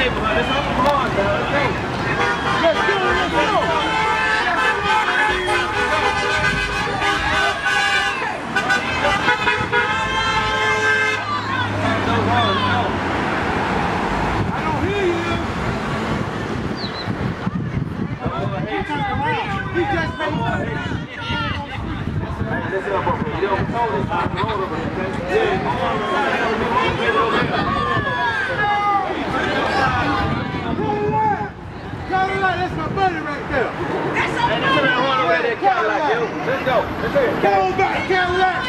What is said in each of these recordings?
Let's go. Come on, man. Let's go. Let's go. Listen up, bro. You don't control this time. Roll over here, okay? Cadillac, that's my buddy right there. That's a buddy right there, Cadillac, yo. Let's go. Let's go. Come on back, Cadillac.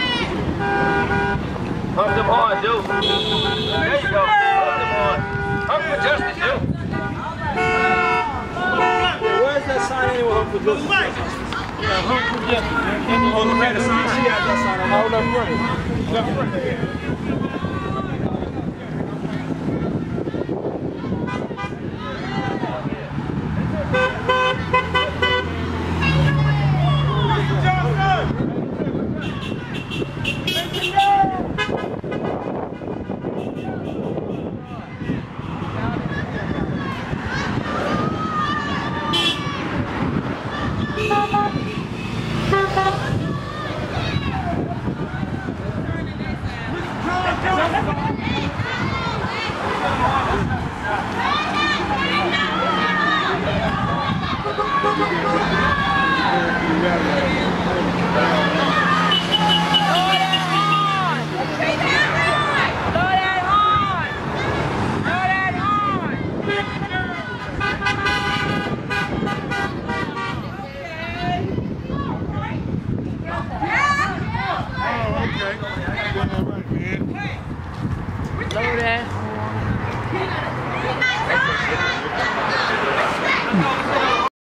Hump them hard, dude. There you go. Hump them hard. Hump for justice, dude. Where's that sign anyway? Hump for justice. Yeah, hump for justice. Oh, look at the sign. She has that sign. I'm all up running. Left front. Slow that.